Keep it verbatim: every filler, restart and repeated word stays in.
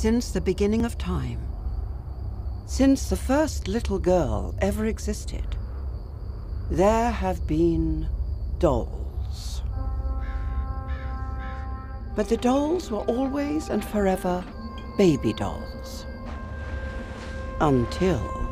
Since the beginning of time, since the first little girl ever existed, there have been dolls. But the dolls were always and forever baby dolls. Until